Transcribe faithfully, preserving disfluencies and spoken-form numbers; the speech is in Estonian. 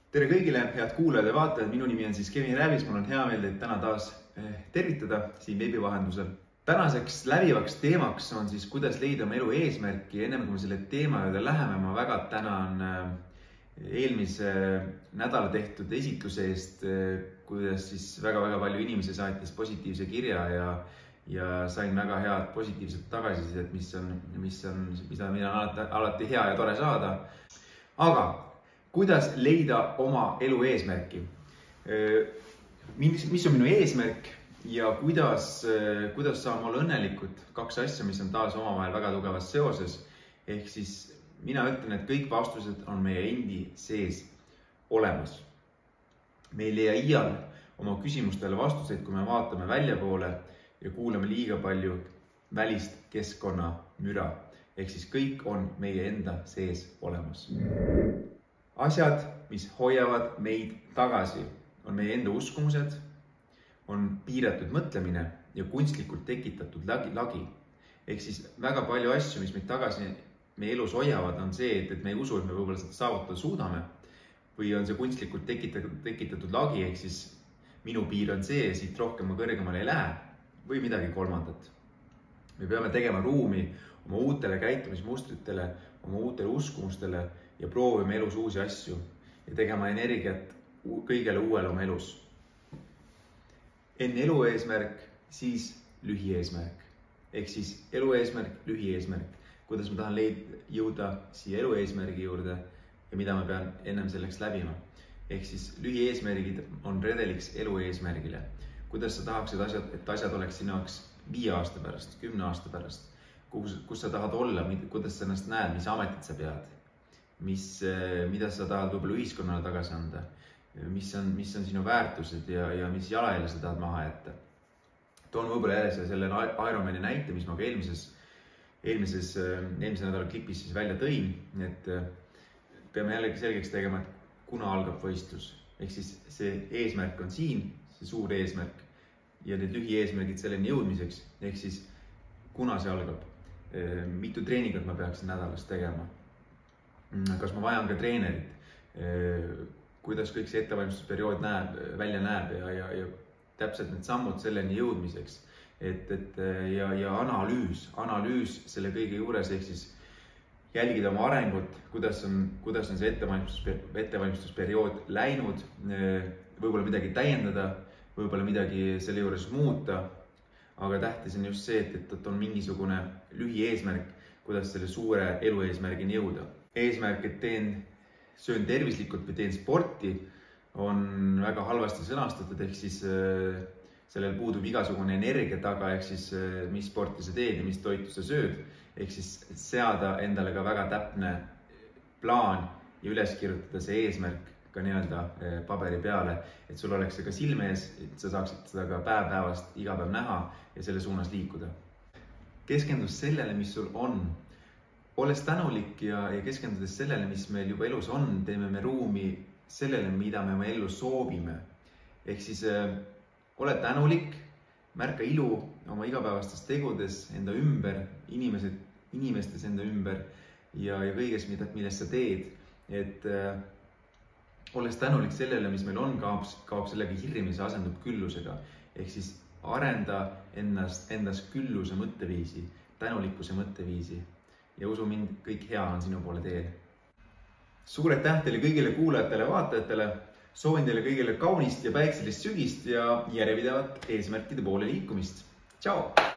Tere kõigile, head kuulajad ja vaatajad, minu nimi on siis Kevin Räävis, mul on hea meel teid täna taas tervitada siin veebi vahendusel. Tänaseks läbivaks teemaks on siis, kuidas leida oma elu eesmärki. Ennem kui me selle teema juurde läheme, ma väga tänan eelmise nädala tehtud esitluse eest, kuidas siis väga-väga palju inimesi saatis positiivse kirja ja, ja sain väga head positiivset tagasisidet, mis on, mis on, mida on alati, alati hea ja tore saada. Aga kuidas leida oma elu eesmärki? Mis, mis on minu eesmärk ja kuidas, kuidas saame olla õnnelikud? Kaks asja, mis on taas omavahel väga tugevas seoses. Ehk siis mina ütlen, et kõik vastused on meie endi sees olemas. Me ei leia iial oma küsimustele vastuseid, kui me vaatame väljapoole ja kuulame liiga palju välist keskkonna müra. Ehk siis kõik on meie enda sees olemas. Asjad, mis hoiavad meid tagasi, on meie enda uskumused, on piiratud mõtlemine ja kunstlikult tekitatud lagi. lagi. Ehk siis väga palju asju, mis meid tagasi meie elus hoiavad, on see, et, et me ei usu, et me võib-olla seda saavutada suudame. Või on see kunstlikult tekitatud, tekitatud lagi, ehk siis minu piir on see, siit rohkem ma kõrgemale ei lähe või midagi kolmandat. Me peame tegema ruumi oma uutele käitumismustritele, oma uutele uskumustele ja proovime elus uusi asju ja tegema energiat kõigele uuele oma elus. Enne elu eesmärk, siis lühieesmärk. Ehk siis elu eesmärk, lühieesmärk. Kuidas ma tahan leid, jõuda siia elu eesmärgi juurde ja mida ma pean ennem selleks läbima. Ehk siis lühieesmärgid on redeliks elu eesmärgile. Kuidas sa tahaksid, asjad, et asjad oleks sinu jaoks viie aasta pärast, kümne aasta pärast, kus, kus sa tahad olla, kuidas sa ennast näed, mis ametit sa pead, mis, mida sa tahad võib-olla ühiskonnale tagasi anda, mis on, mis on sinu väärtused ja, ja mis jalajälje sa tahad maha jätta. Toon võib-olla jälle selle Ironmani näite, mis ma ka eelmises, eelmises, eelmise nädala klipis siis välja tõin, et peame jällegi selgeks tegema, et kuna algab võistlus. Ehk siis see eesmärk on siin, see suur eesmärk ja need lühieesmärgid selleni jõudmiseks. Ehk siis kuna see algab, mitu treeningut ma peaksin nädalas tegema, kas ma vajan ka treenerit, kuidas kõik see ettevalmistusperiood näeb, välja näeb ja, ja, ja täpselt need sammud selleni jõudmiseks. Et, et, ja, ja analüüs, analüüs selle kõige juures, ehk siis jälgida oma arengut, kuidas on, kuidas on see ettevalmistus, ettevalmistusperiood läinud, võib-olla midagi täiendada, võib-olla midagi selle juures muuta, aga tähtis on just see, et, et on mingisugune lühieesmärk, kuidas selle suure elu eesmärgini jõuda. Eesmärk, et teen, söön tervislikult või teen sporti, on väga halvasti sõnastatud, ehk siis sellel puudub igasugune energia taga, ehk siis mis sporti sa teed ja mis toitu sa sööd, ehk siis seada endale ka väga täpne plaan ja üles kirjutada see eesmärk ka nii-öelda paberi peale, et sul oleks see ka silme ees, et sa saaksid seda ka päev päevast iga päev näha ja selle suunas liikuda. Keskendus sellele, mis sul on. Olles tänulik ja, ja keskendudes sellele, mis meil juba elus on, teeme me ruumi sellele, mida me oma ellu soovime. Ehk siis äh, ole tänulik, märka ilu oma igapäevastes tegudes enda ümber, inimesed, inimestes enda ümber ja, ja kõiges, mida, millest sa teed. Et äh, olles tänulik sellele, mis meil on, kaob, kaob sellega hirm ja see asendub küllusega. Ehk siis arenda ennast, endas külluse mõtteviisi, tänulikkuse mõtteviisi. Ja usu mind, kõik hea on sinu poole teel. Suur aitäh teile kõigile kuulajatele ja vaatajatele. Soovin teile kõigile kaunist ja päikselist sügist ja järjepidevat eesmärkide poole liikumist. Tšau!